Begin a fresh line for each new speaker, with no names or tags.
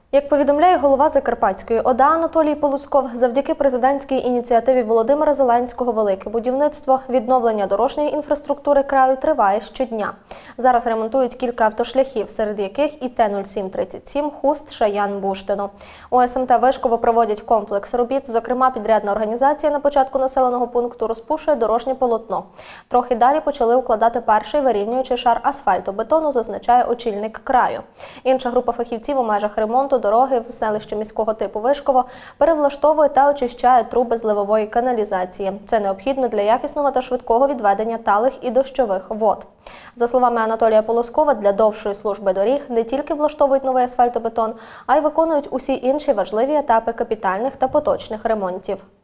Як повідомляє голова Закарпатської ОДА Анатолій Полусков, завдяки президентській ініціативі Володимира Зеленського велике будівництво, відновлення дорожньої інфраструктури краю триває щодня. Зараз ремонтують кілька автошляхів, серед яких і Т-0737 Хуст-Шаян-Буштино. У СМТ Вишково проводять комплекс робіт, зокрема підрядна організація на початку населеного пункту розпушує дорожнє полотно. Трохи далі почали укладати перший вирівнюючий шар асфальтобетону, зазначає очільник краю. Інша група фахівців у межах ремонту дороги в селищі міського типу Вишково перевлаштовує та очищає труби зливової каналізації. Це необхідно для якісного та швидкого відведення талих і дощових вод. За словами Анатолія Полускова, для довшої служби доріг не тільки влаштовують новий асфальтобетон, а й виконують усі інші важливі етапи капітальних та поточних ремонтів.